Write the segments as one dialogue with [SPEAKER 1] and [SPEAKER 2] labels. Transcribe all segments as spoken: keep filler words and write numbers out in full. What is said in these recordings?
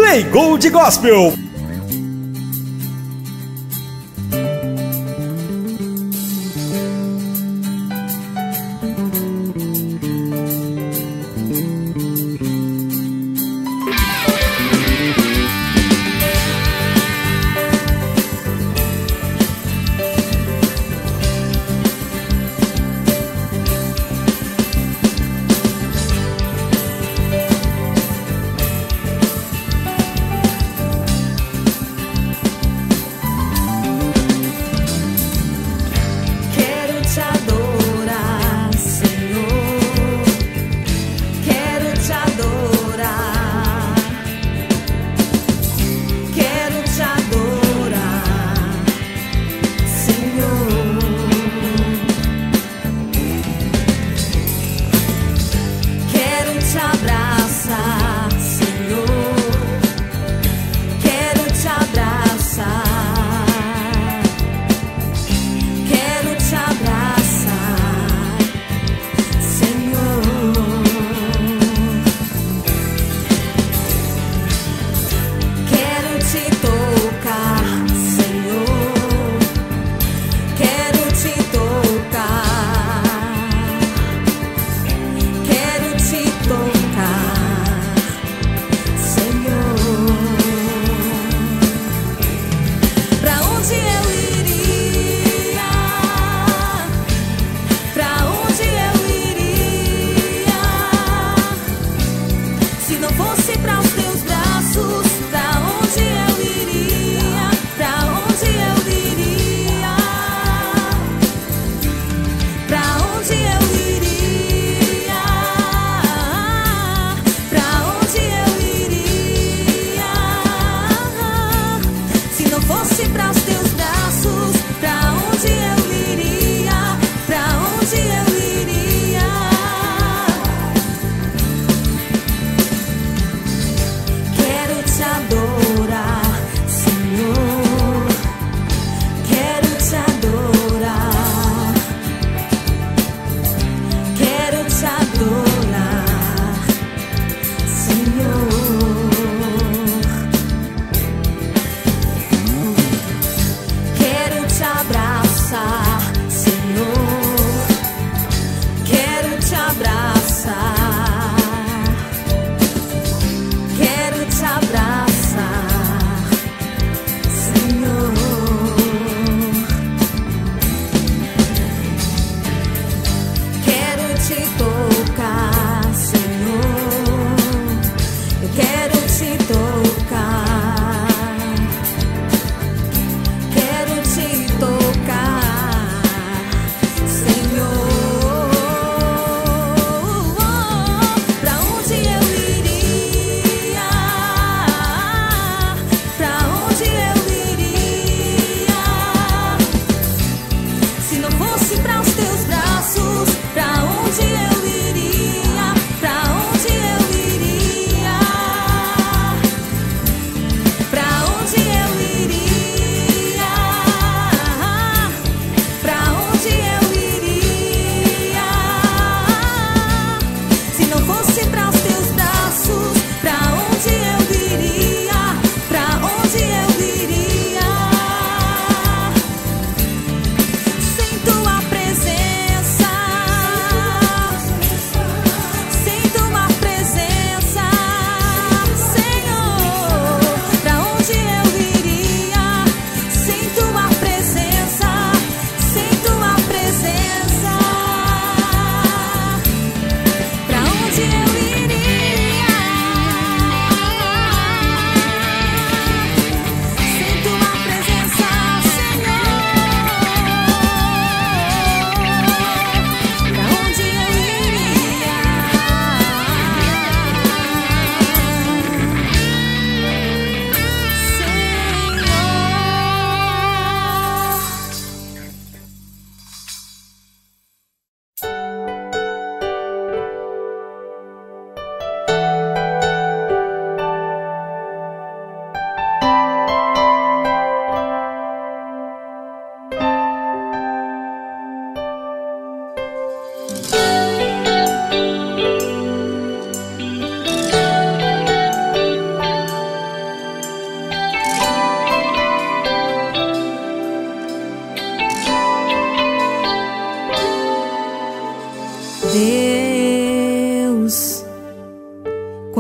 [SPEAKER 1] Play Gold Gospel.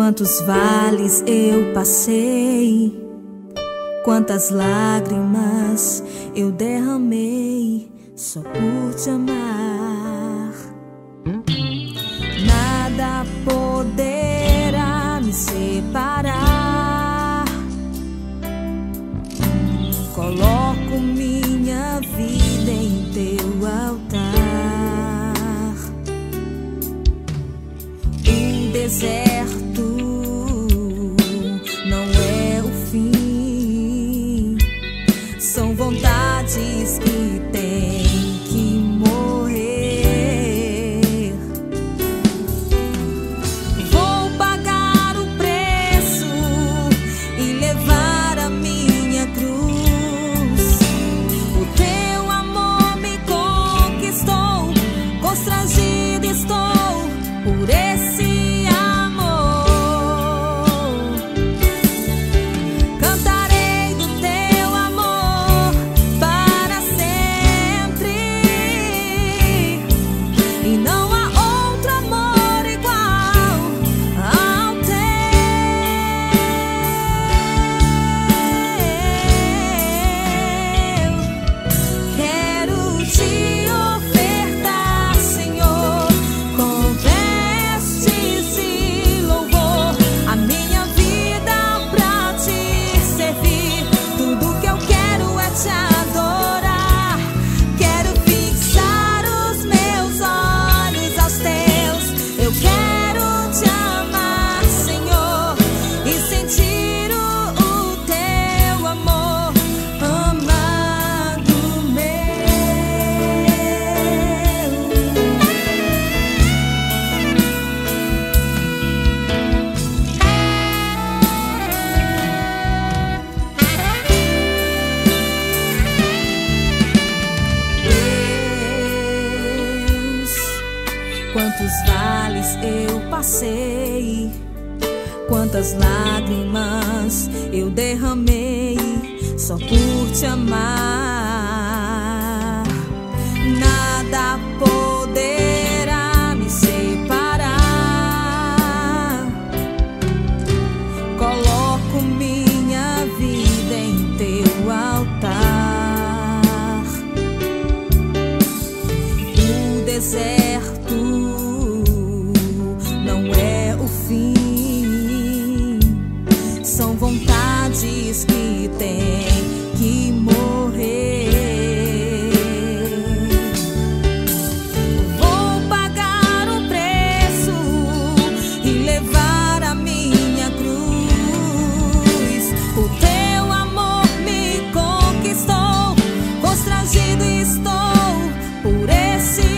[SPEAKER 1] Quantos vales eu passei, quantas lágrimas eu derramei só por te amar. Nada poderá me separar. Coloco minha vida em teu altar. O deserto não é o fim, são vontades que têm que morrer. Vou pagar o preço e levar a minha cruz. O teu amor me conquistou, constrangido estou por esse quantos vales eu passei, quantas lágrimas eu derramei só por te amar. Nada poderá me separar. Coloco minha vida em teu altar. O deserto são vontades que têm que morrer. Vou pagar o preço e levar a minha cruz. O teu amor me conquistou, constrangido estou por esse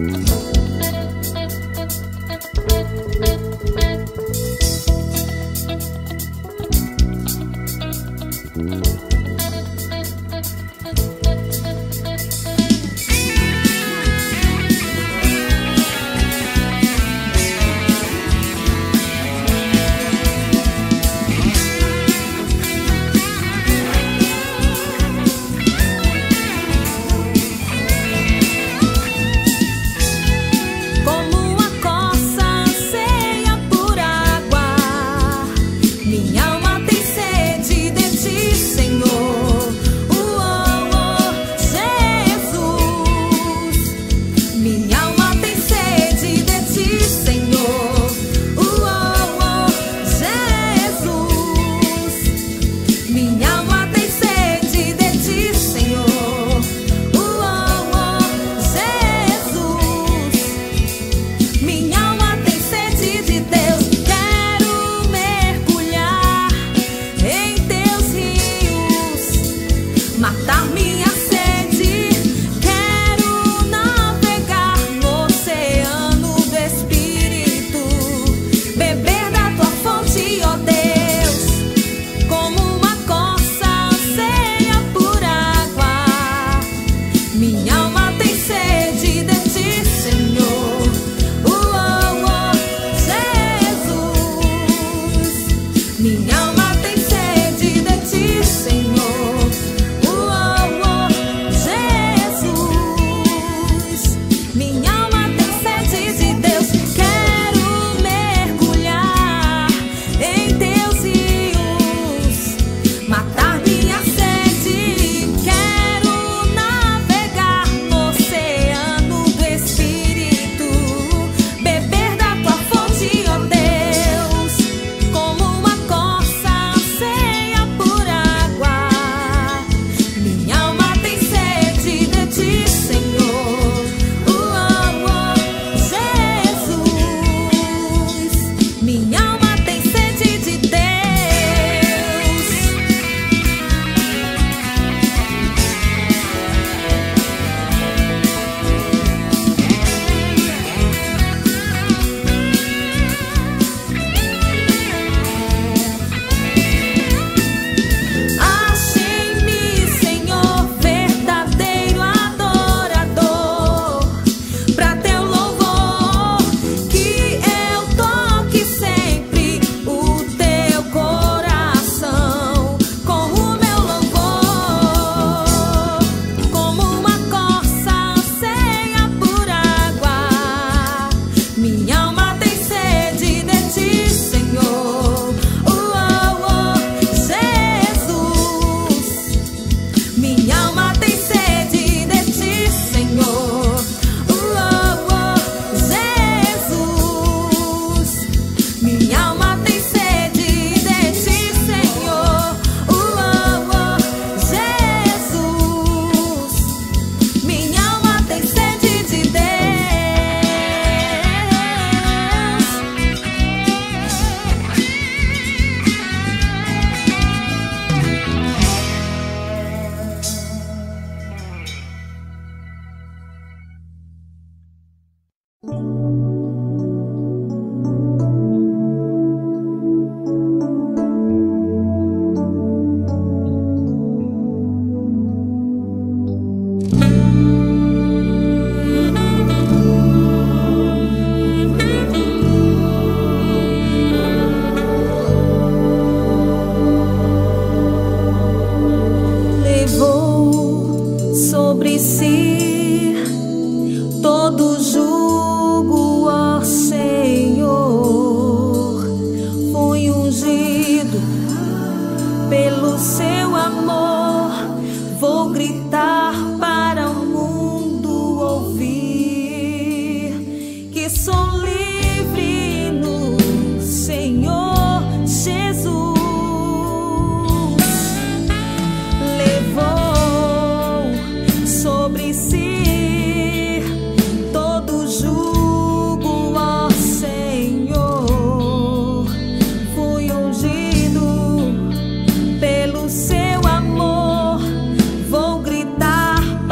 [SPEAKER 1] Seu amor, vou gritar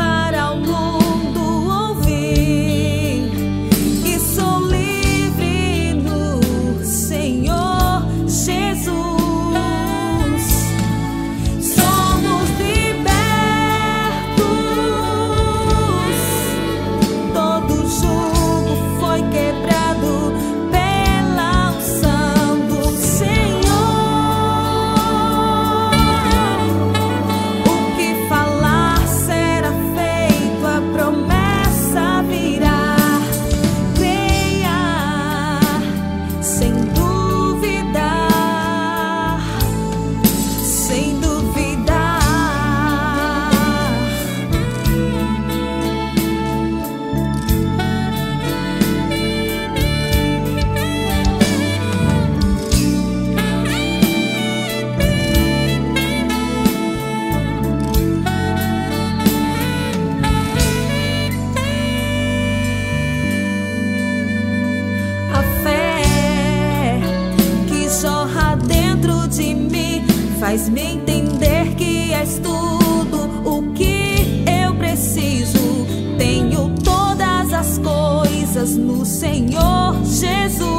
[SPEAKER 1] és tudo o que eu preciso. Tenho todas as coisas no Senhor Jesus.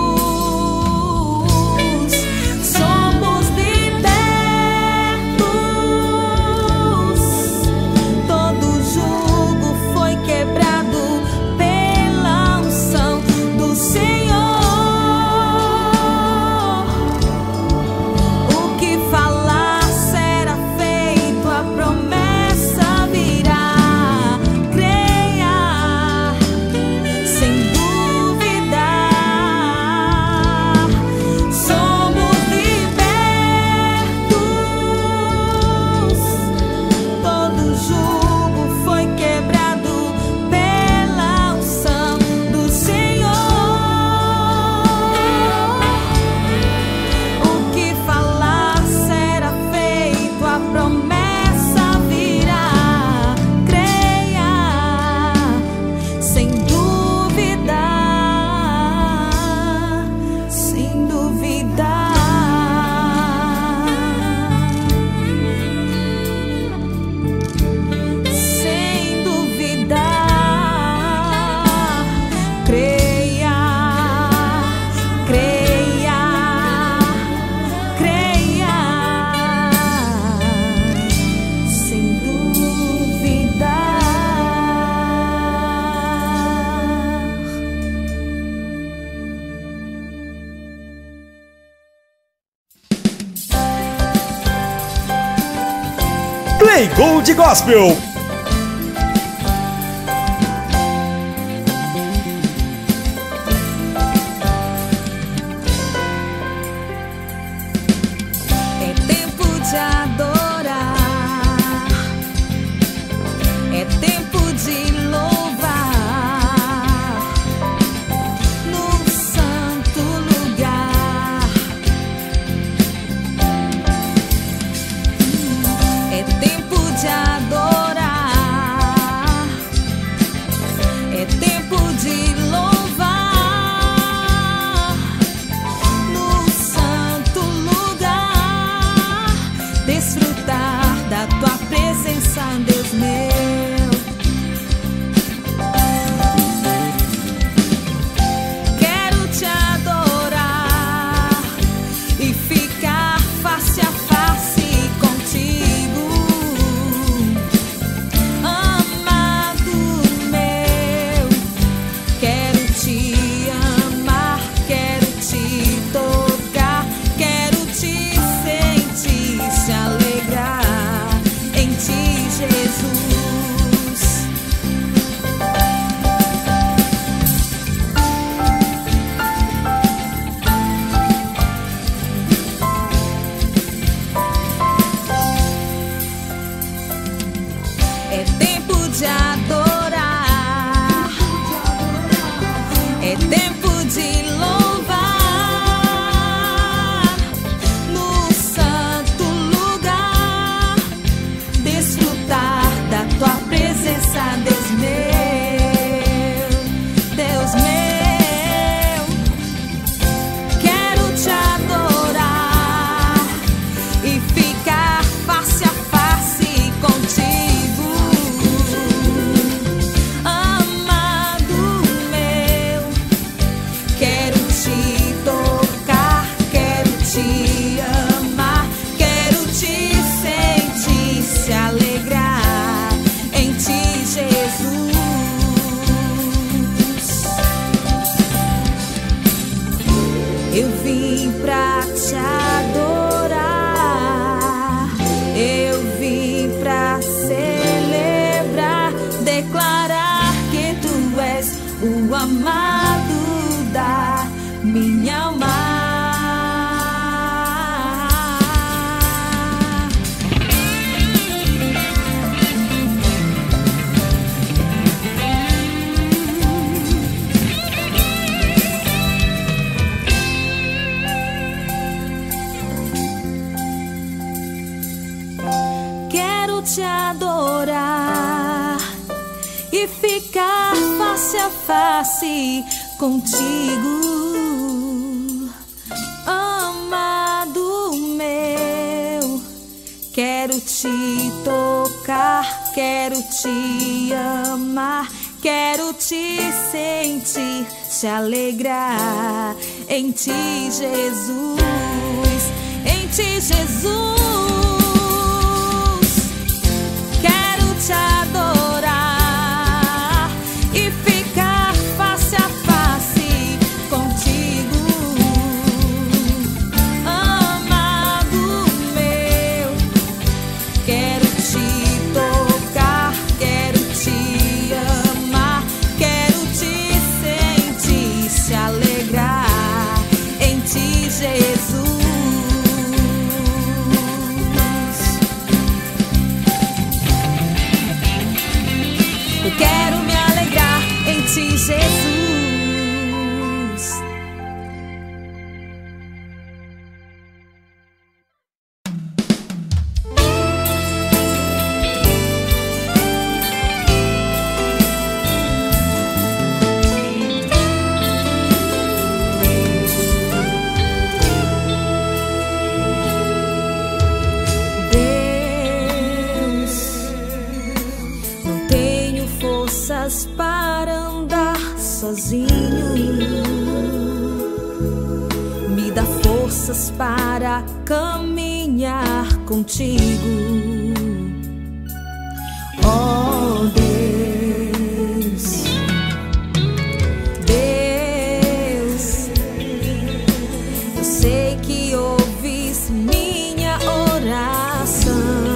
[SPEAKER 1] Somos libertos, todo jugo foi quebrado pela unção do Senhor. O que falar será feito, a promessa virá. Creia, sem dúvida. Somos libertos, todo jugo foi quebrado pela unção do Senhor. O que falar será feito, a promessa virá. Creia, sem dúvida, sem dúvida. Sem dúvida, creia, creia, creia, sem dúvida.
[SPEAKER 2] Play Gold Gospel.
[SPEAKER 1] É tempo de adorar, é tempo de louvar no santo lugar. É tempo de adorar, é tempo de louvar no santo lugar. Desfrutar da tua presença, Deus meu. Quero te adorar e ficar face a face contigo, amado meu. Quero te amar, quero te tocar, quero te sentir, se alegrar em ti, Jesus. É tempo de adorar, é tempo de louvar no santo lugar. Desfrutar da tua presença, Deus meu, Deus meu. Quero te adorar e ficar face a face contigo, amado meu. Quero te tocar, quero te amar, quero te sentir, se alegrar em ti, Jesus. Eu vim pra te adorar, eu vim pra celebrar, declarar que tu és o amado da minha alma. Quero te adorar e ficar face a face contigo, amado meu. Quero Quero te tocar, quero te amar, quero te sentir, te alegrar. Em ti, Jesus, em ti, Jesus. Quero te adorar e ficar face a face contigo. Amado meu, quero te tocar, quero te amar, quero te sentir, te alegrar. Em ti, Jesus. Eu quero me alegrar em ti, Jesus. Para andar sozinho, me dá forças para caminhar contigo. Oh Deus, Deus, eu sei que ouvis minha oração.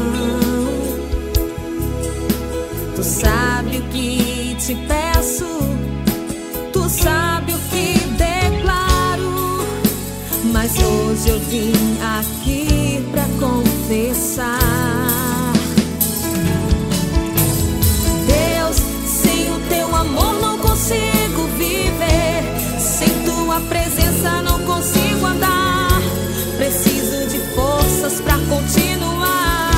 [SPEAKER 1] Tu sabe o que te peço, tu sabe o que declaro, mas hoje eu vim aqui pra confessar. Deus, sem o teu amor não consigo viver, sem tua presença não consigo andar, preciso de forças pra continuar.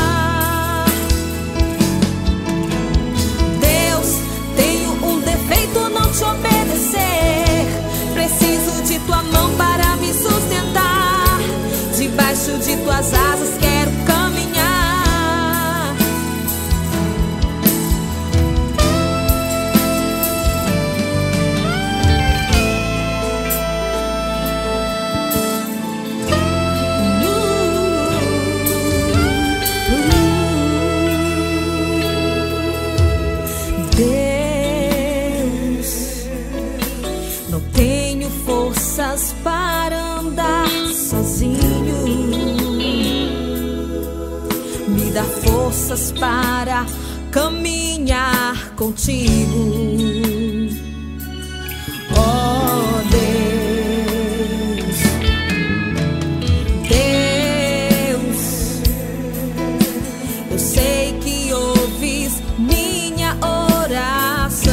[SPEAKER 1] Não te obedecer, preciso de tua mão para me sustentar. Debaixo de tuas asas quero caminhar. Para andar sozinho, me dá forças para caminhar contigo. Oh Deus, Deus, eu sei que ouvis minha oração.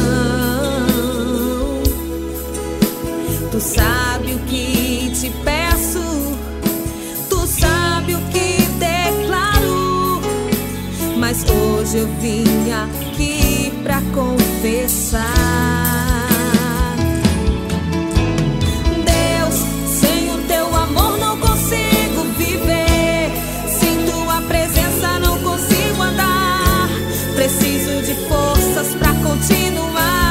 [SPEAKER 1] Tu sabe o que te peço, tu sabe o que declaro, mas hoje eu vim aqui pra confessar. Deus, sem o teu amor não consigo viver, sem tua presença não consigo andar, preciso de forças pra continuar.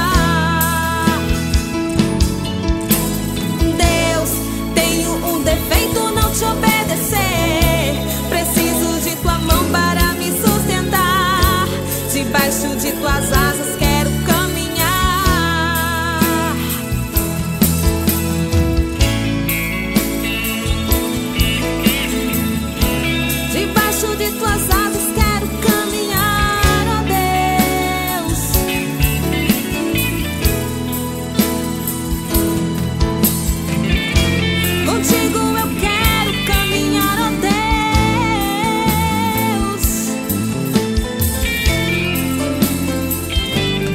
[SPEAKER 1] Defeito não te obedecer, preciso de tua mão para me sustentar. Debaixo de tuas asas quero caminhar. Debaixo de tuas asas quero caminhar, ó Deus. Contigo eu quero caminhar, ó Deus.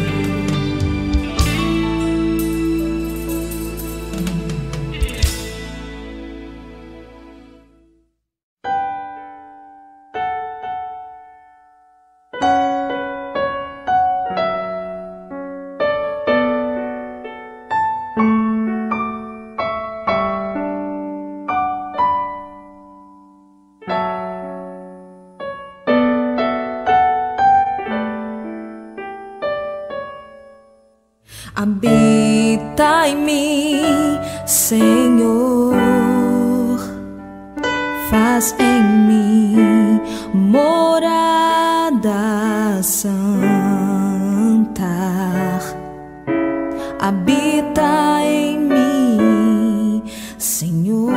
[SPEAKER 1] Habita em mim, Senhor, faz em mim morada santa. Habita em mim, Senhor,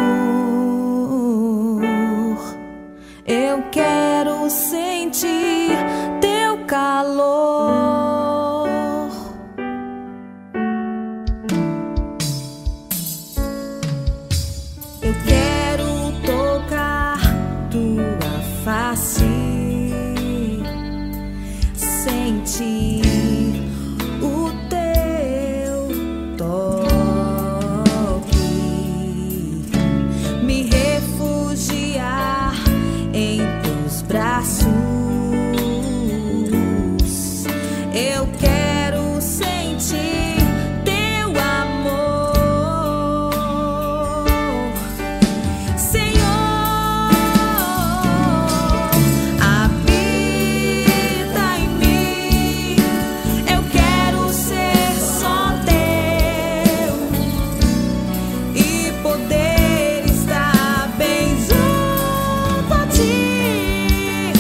[SPEAKER 1] eu quero sentir teu calor. Eu quero tocar tua face, sentir o teu toque, me refugiar em teus braços. Eu quero sentir teu amor, Senhor. Habita em mim, eu quero ser só teu e poder estar bem junto a ti.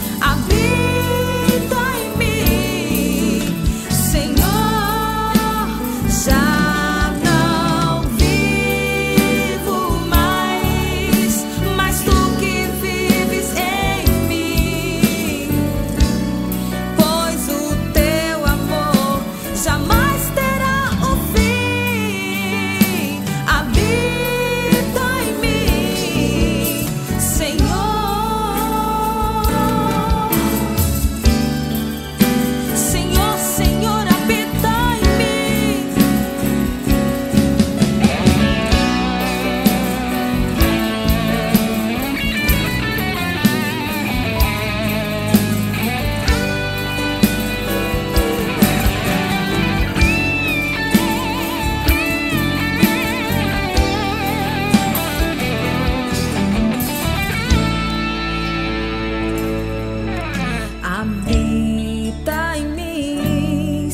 [SPEAKER 1] Habita em mim, Senhor, já não vivo mais, mas tu que vives em mim, pois o teu amor jamais terá o fim. Habita em mim, Senhor. Senhor, Senhor, habita em mim. Habita em mim,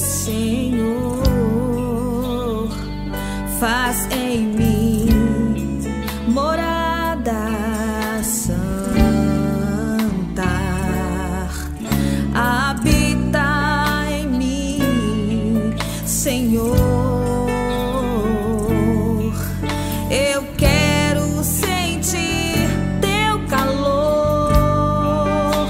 [SPEAKER 1] Senhor, faz em mim morada santa. Habita em mim, Senhor, eu quero sentir teu calor.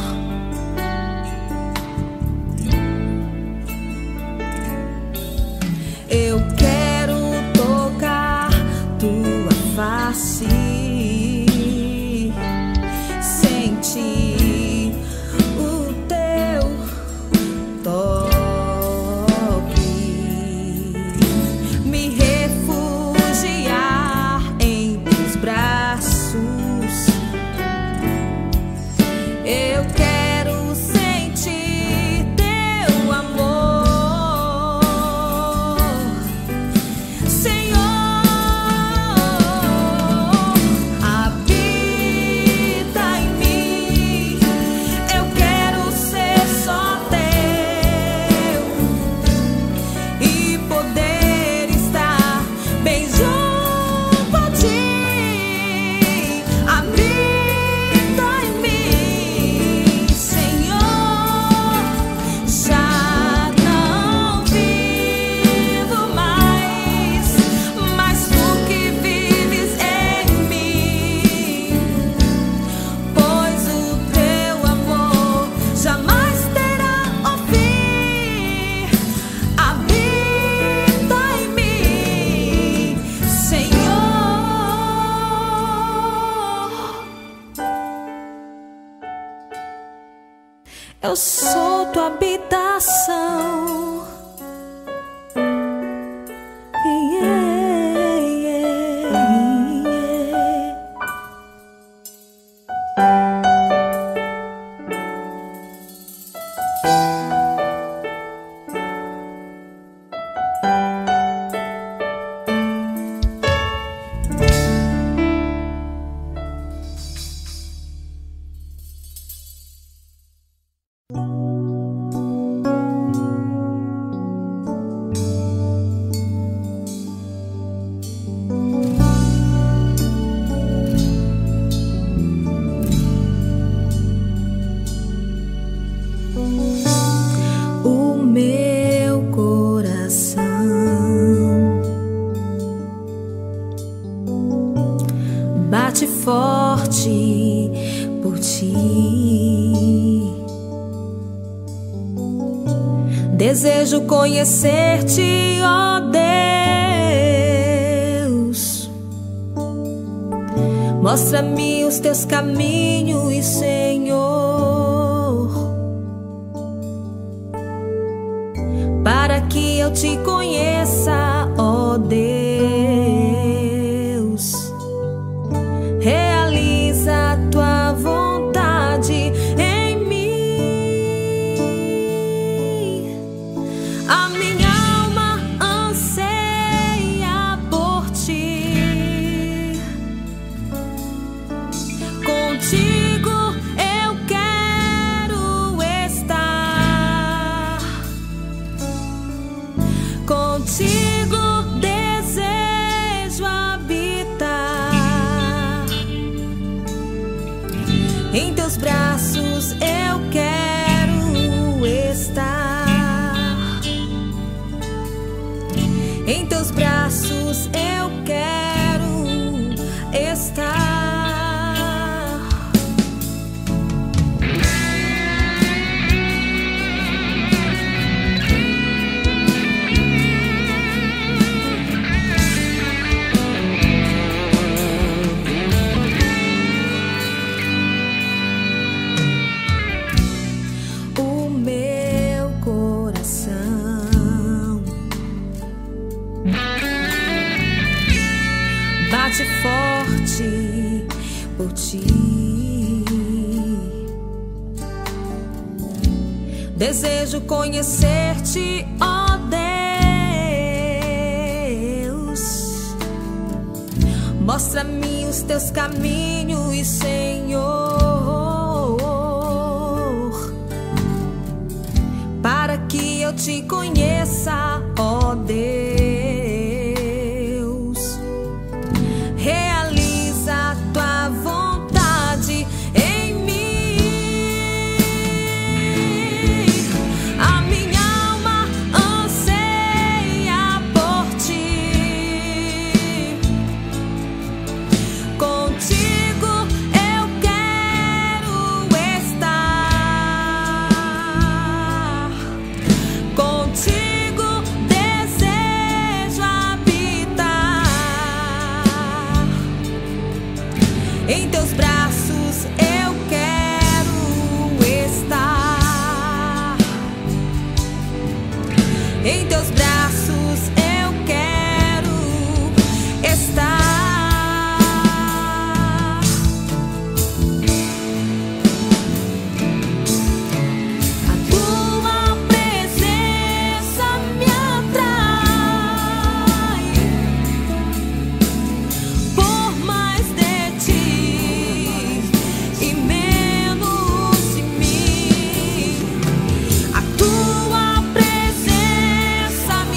[SPEAKER 1] Eu quero tocar tua face, sentir o teu toque, me refugiar em teus braços. Eu quero sentir teu amor, Senhor. Habita em mim, eu quero ser só teu e poder estar bem junto a ti. Habita em mim, Senhor, já não vivo mais, mas tu que vives em mim, pois o teu amor jamais terá o fim. Habita em mim, Senhor. Eu sou tua habitação. Yeah, yeah, yeah. Desejo conhecer-te, ó Deus. Mostra-me os teus caminhos, Senhor, para que eu te conheça, ó Deus. Realiza a tua vontade em mim. A minha alma anseia por ti. Contigo eu quero estar. Contigo desejo habitar. Em teus braços eu quero estar. Em teus braços eu quero estar. O meu coração bate forte por ti. Desejo conhecer-te, ó Deus. Mostra-me os teus caminhos, Senhor, para que eu te conheça, ó Deus. Realiza a tua vontade em mim. A minha alma anseia por ti. Contigo eu quero estar. Contigo desejo habitar. Em teus braços eu quero estar. Em teus braços eu quero estar. A tua presença me atrai. Por mais de ti e menos de mim. A tua presença me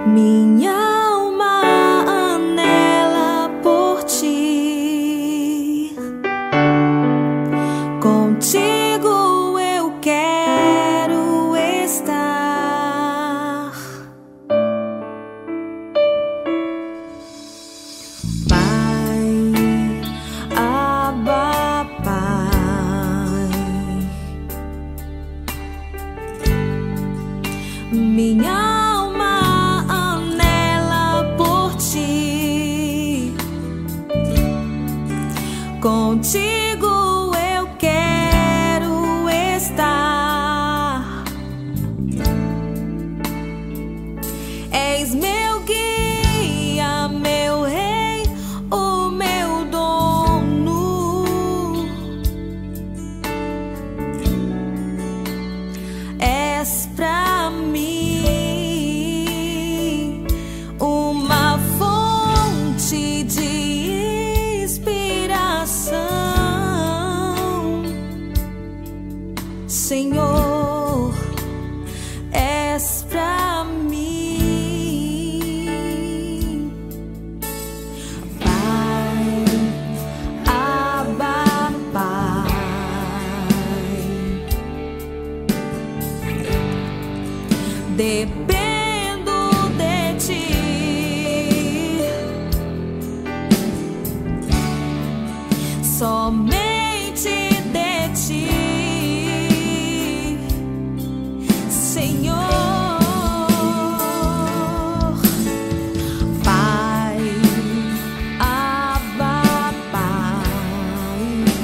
[SPEAKER 1] Minha alma anela por ti, contigo eu quero estar. Pai, Abba, Pai, minha alma anela por ti, contigo eu quero estar. És meu guia, meu rei, o meu dono. És pra mim uma fonte de inspiração, Senhor, és pra mim. Pai, Abba, Pai, dependo de ti, somente de ti, Senhor. Pai, Abba, Pai,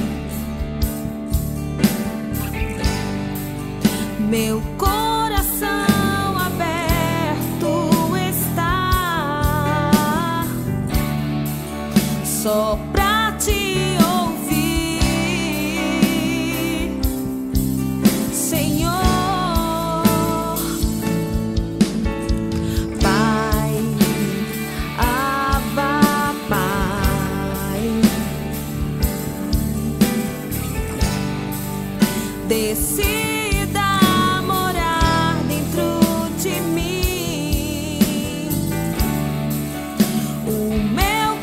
[SPEAKER 1] meu coração aberto está só pra te ouvir, Senhor. Pai, Abba, Pai, decida morar dentro de mim. O meu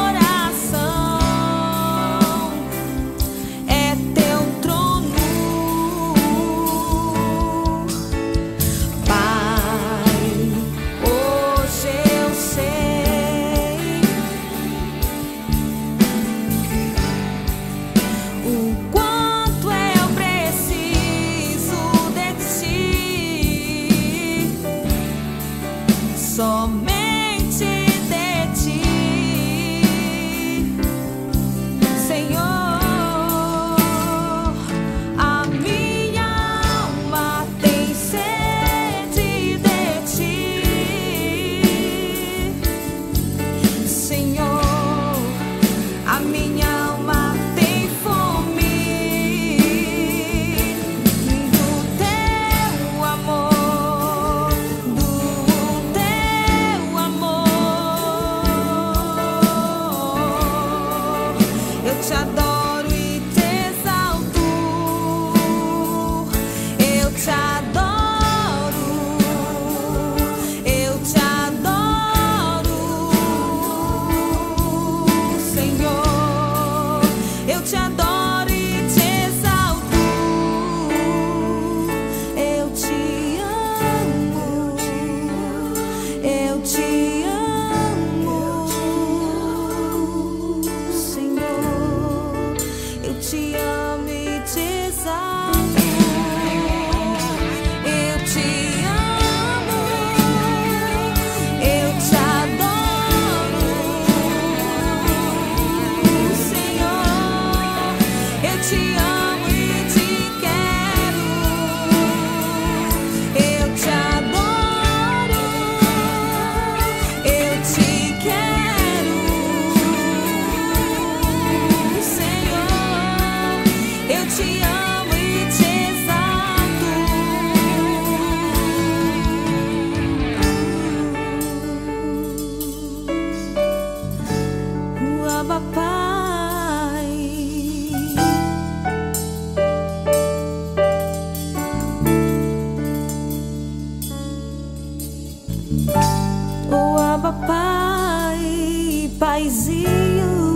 [SPEAKER 1] coração é teu trono. Pai, hoje eu sei o quanto eu preciso de ti, somente de ti, Senhor. A minha alma tem sede de ti, Senhor. A minha alma tem fome do teu amor, do teu amor. Eu te adoro e te exalto, eu te adoro, eu te adoro, Senhor. Eu te adoro e te exalto, eu te amo, eu te amo, Senhor. Eu te amo e te exalto, eu te amo, eu te adoro, Senhor. Eu te amo e te quero, eu te adoro, eu te quero, Senhor. Eu te amo e te exalto. O Abba, Pai, vazio.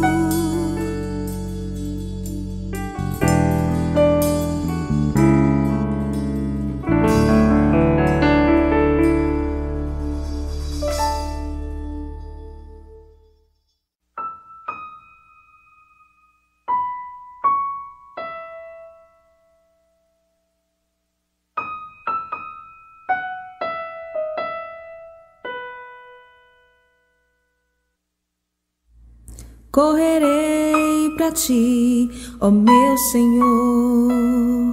[SPEAKER 1] Correrei pra ti, ó meu Senhor,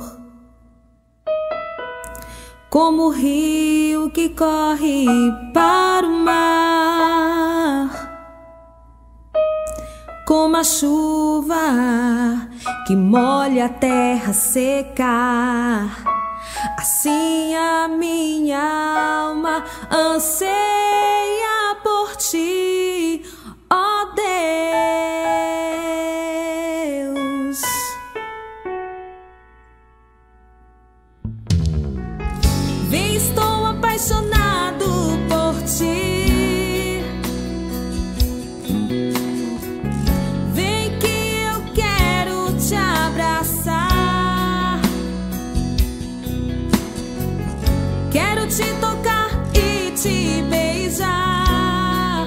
[SPEAKER 1] como o rio que corre para o mar, como a chuva que molha a terra seca. Assim a minha alma anseia por ti, ó Deus. Vem, estou apaixonado por ti. Vem que eu quero te abraçar. Quero te tocar e te beijar.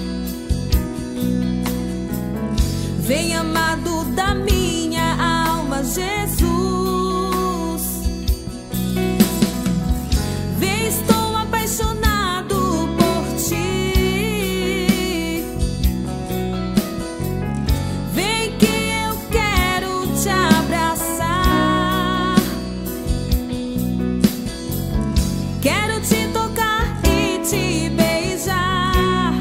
[SPEAKER 1] Vem, amado da minha alma, Jesus. Vem, estou apaixonado por ti. Vem que eu quero te abraçar. Quero te tocar e te beijar.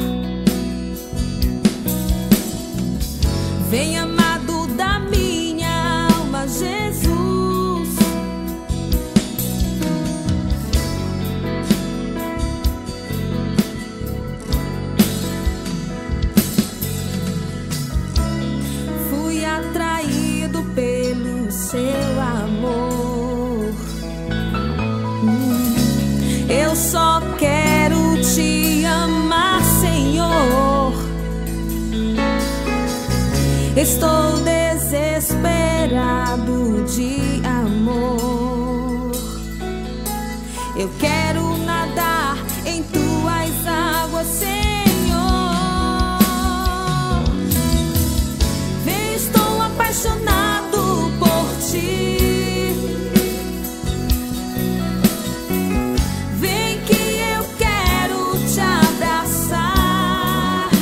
[SPEAKER 1] Vem, amado da minha alma, Jesus. Fui atraído pelo seu amor. Hum, Eu só quero te amar, Senhor. Estou desesperado de amor. Eu quero nadar em tuas águas, Senhor. Vem, estou apaixonado por ti. Vem que eu quero te abraçar.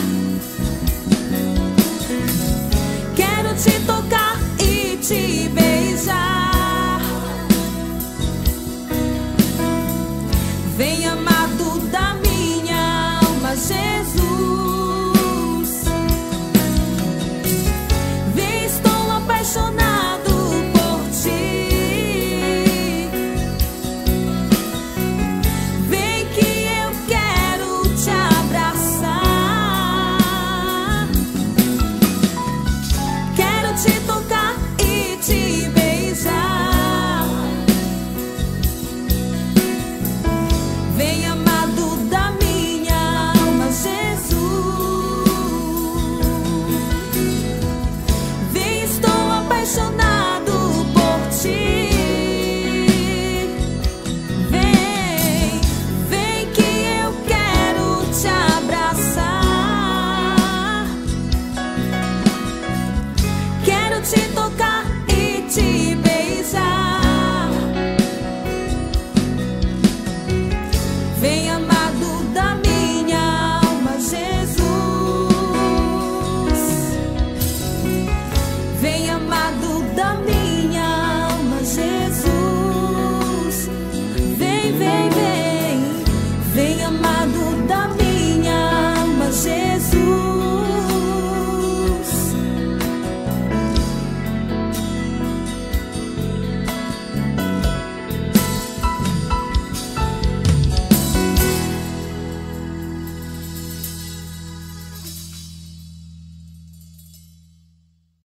[SPEAKER 1] Quero te tocar e te beijar. Venha